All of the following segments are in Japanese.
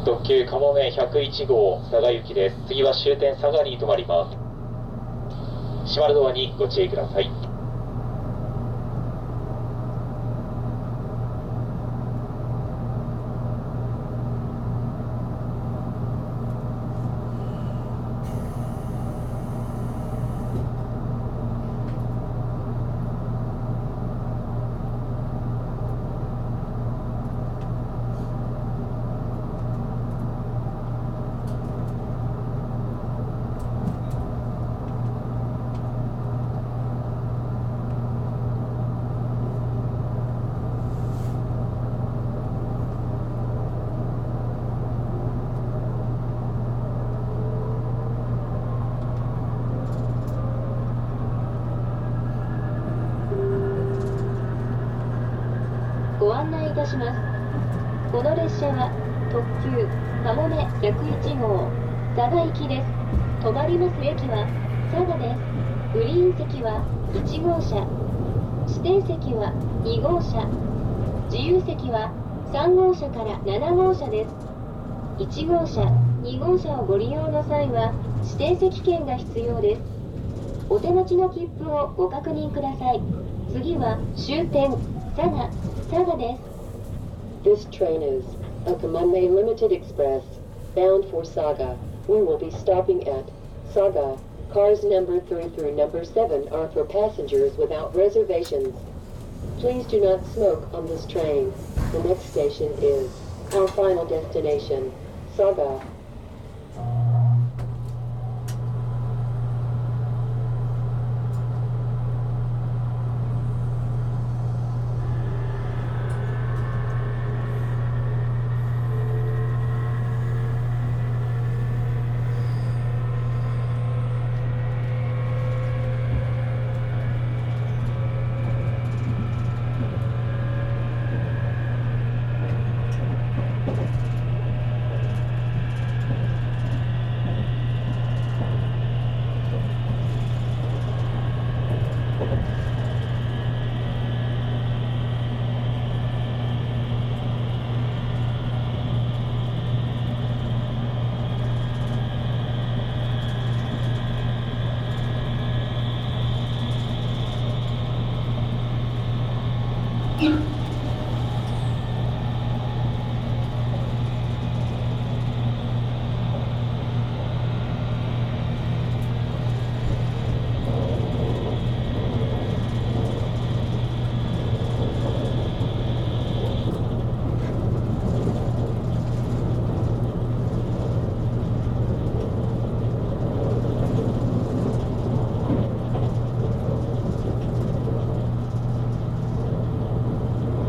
特急かもめ101号佐賀行きです。次は終点佐賀に停まります。閉まるドアにご注意ください。 ご案内いたします。この列車は特急かもめ101号佐賀行きです。止まります駅は佐賀です。グリーン席は1号車、指定席は2号車、自由席は3号車から7号車です。1号車、2号車をご利用の際は指定席券が必要です。お手持ちの切符をご確認ください。次は終点佐賀です。This train is a Kamame Limited Express bound for Saga. We will be stopping at Saga. Cars number 3 through number 7 are for passengers without reservations. Please do not smoke on this train. The next station is our final destination, Saga. お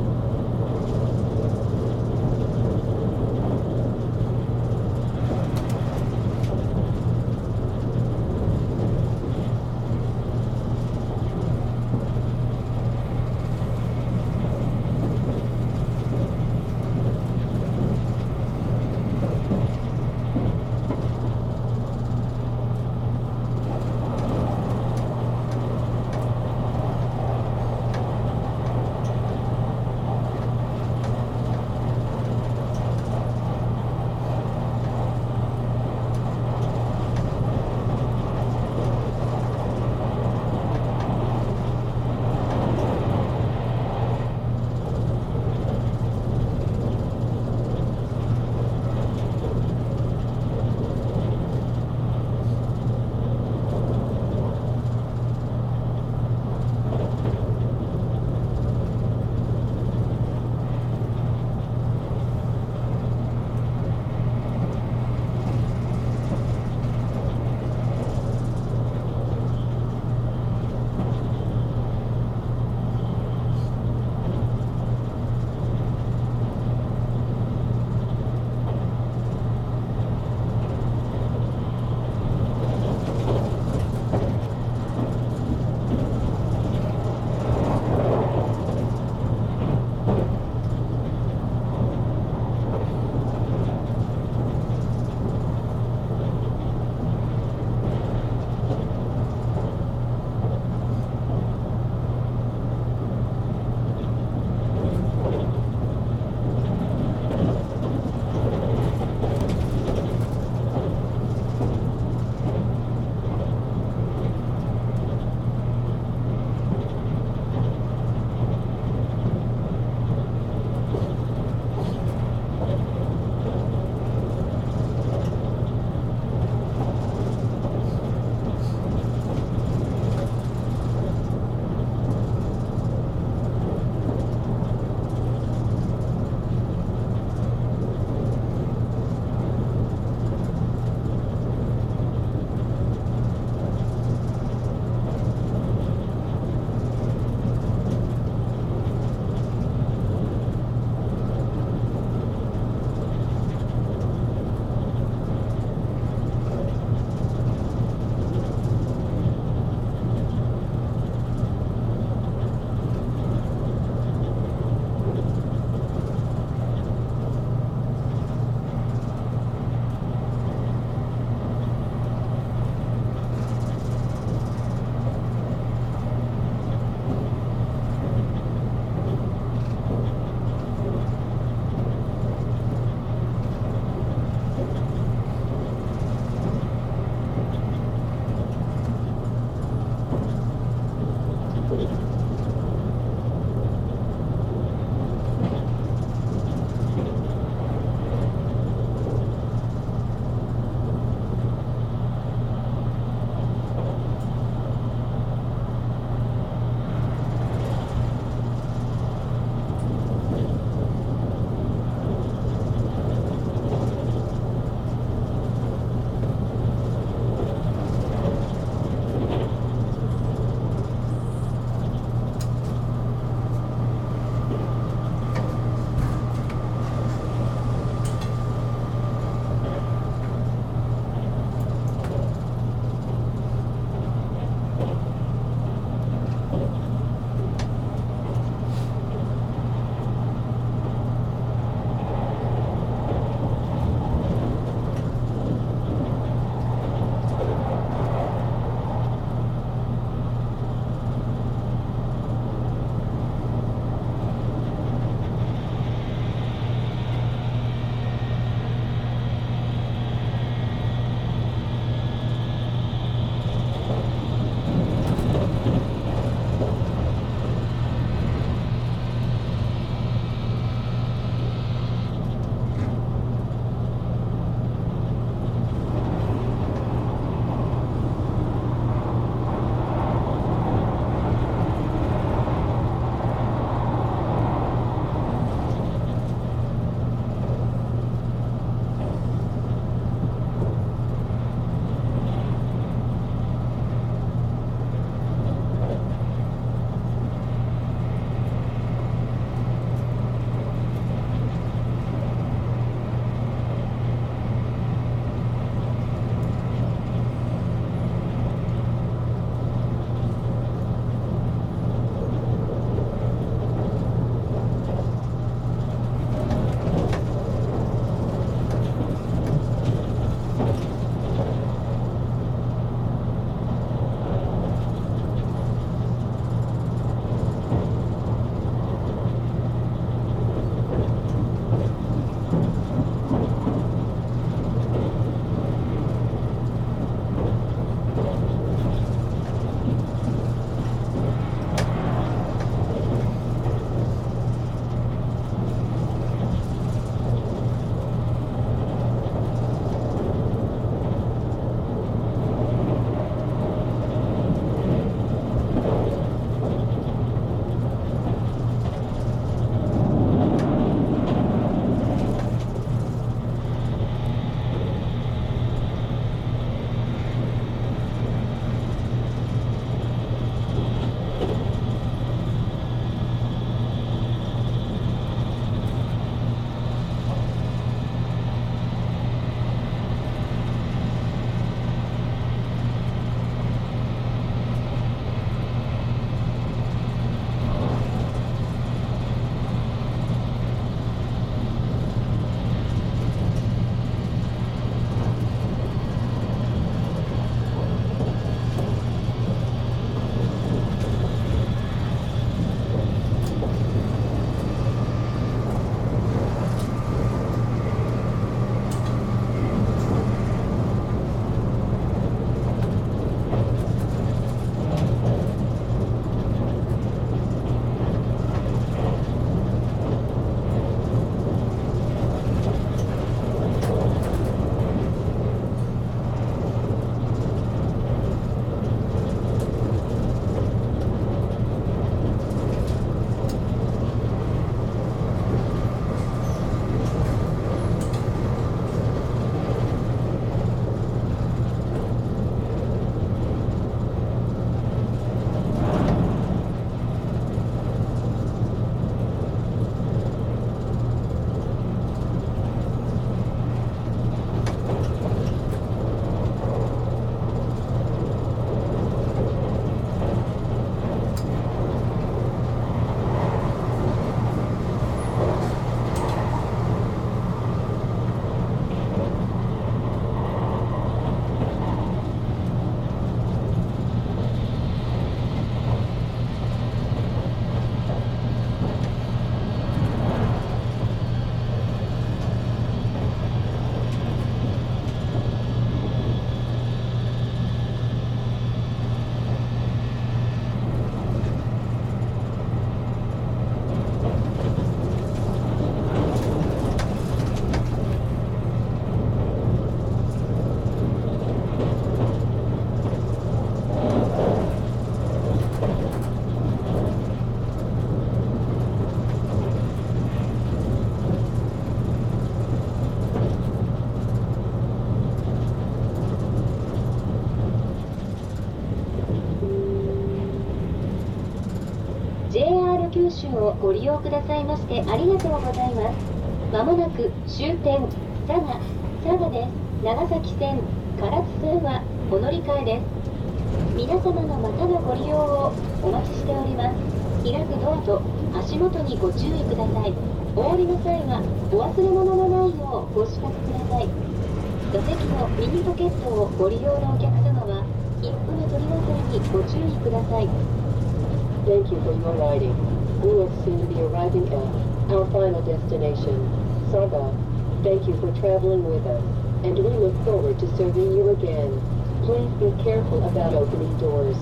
九州をご利用くださいましてありがとうございます。まもなく終点佐賀です。長崎線唐津線はお乗り換えです。皆様のまたのご利用をお待ちしております。開くドアと足元にご注意ください。お降りの際はお忘れ物のないようご支度ください。座席の右ポケットをご利用のお客様は切符の取り忘れにご注意ください。Thank you for your riding. We will soon be arriving at our final destination, Saga. Thank you for traveling with us, and we look forward to serving you again. Please be careful about opening doors.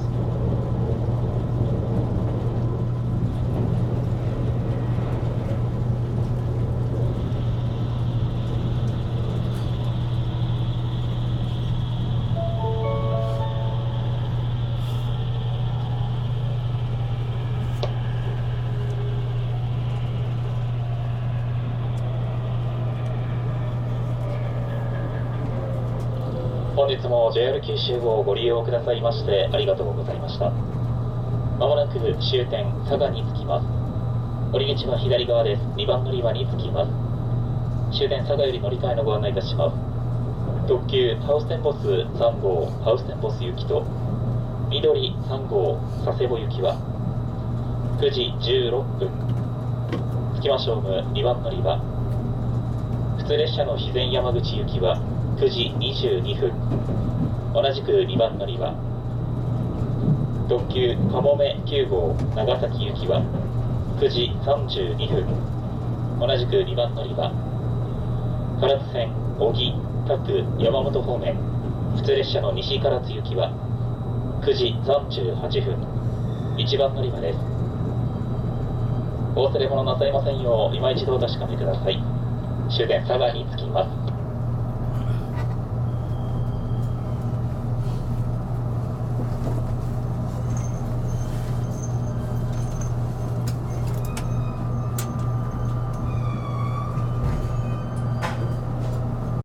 本日も JR 九州をご利用くださいましてありがとうございました。まもなく終点佐賀に着きます。降り口は左側です。2番乗り場に着きます。終点佐賀より乗り換えのご案内いたします。特急ハウステンボス3号ハウステンボス行きと緑3号佐世保行きは9時16分。着きましょうむ2番乗り場。普通列車の肥前山口行きは9時22分。同じく2番乗り場。特急かもめ9号長崎行きは9時32分。同じく2番乗り場。唐津線小木各山本方面普通列車の西唐津行きは9時38分。1番乗り場です。お忘れ物なさいませんよう今一度お確かめください。終点佐賀に着きます。